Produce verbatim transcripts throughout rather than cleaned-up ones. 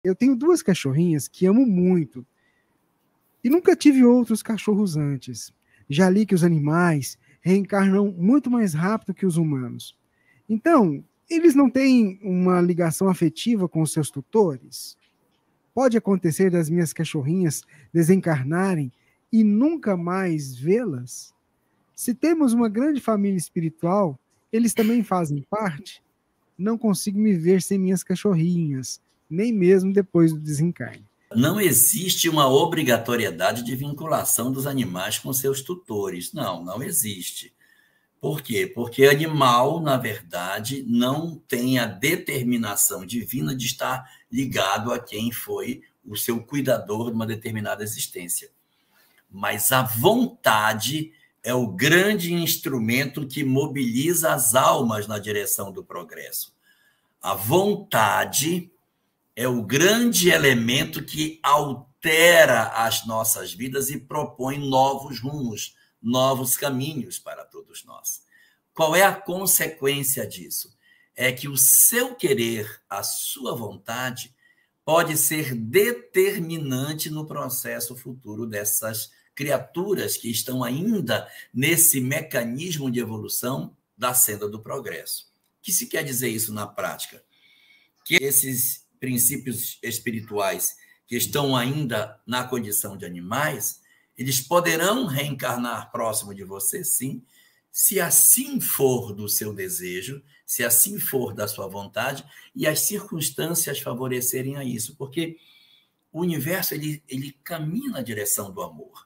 Eu tenho duas cachorrinhas que amo muito e nunca tive outros cachorros antes. Já li que os animais reencarnam muito mais rápido que os humanos. Então, eles não têm uma ligação afetiva com os seus tutores? Pode acontecer das minhas cachorrinhas desencarnarem e nunca mais vê-las? Se temos uma grande família espiritual, eles também fazem parte? Não consigo me ver sem minhas cachorrinhas, nem mesmo depois do desencarne. Não existe uma obrigatoriedade de vinculação dos animais com seus tutores. Não, não existe. Por quê? Porque animal, na verdade, não tem a determinação divina de estar ligado a quem foi o seu cuidador de uma determinada existência. Mas a vontade é o grande instrumento que mobiliza as almas na direção do progresso. A vontade é o grande elemento que altera as nossas vidas e propõe novos rumos, novos caminhos para todos nós. Qual é a consequência disso? É que o seu querer, a sua vontade, pode ser determinante no processo futuro dessas criaturas que estão ainda nesse mecanismo de evolução da senda do progresso. O que se quer dizer isso na prática? Que esses princípios espirituais que estão ainda na condição de animais, eles poderão reencarnar próximo de você, sim, se assim for do seu desejo, se assim for da sua vontade e as circunstâncias favorecerem a isso, porque o universo ele, ele caminha na direção do amor.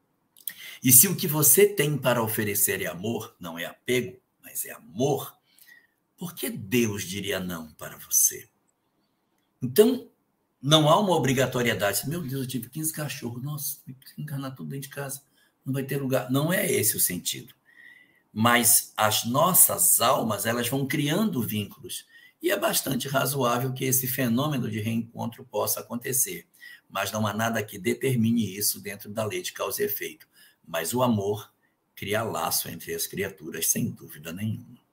E se o que você tem para oferecer é amor, não é apego, mas é amor, por que Deus diria não para você? Então, não há uma obrigatoriedade. Meu Deus, eu tive quinze cachorros. Nossa, tem que encarnar tudo dentro de casa. Não vai ter lugar. Não é esse o sentido. Mas as nossas almas, elas vão criando vínculos. E é bastante razoável que esse fenômeno de reencontro possa acontecer. Mas não há nada que determine isso dentro da lei de causa e efeito. Mas o amor cria laço entre as criaturas, sem dúvida nenhuma.